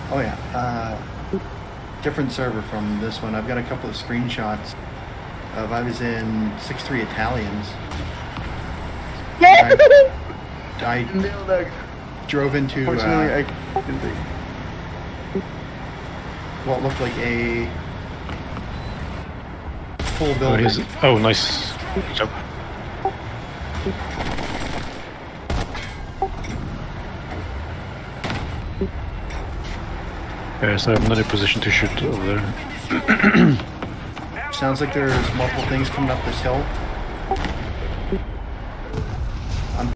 Oh yeah. Different server from this one. I've got a couple of screenshots of I was in 6-3 Italians. I drove into what looked like a full building. Oh, nice. Good job. Yes, I have another position to shoot over there. Sounds like there's multiple things coming up this hill.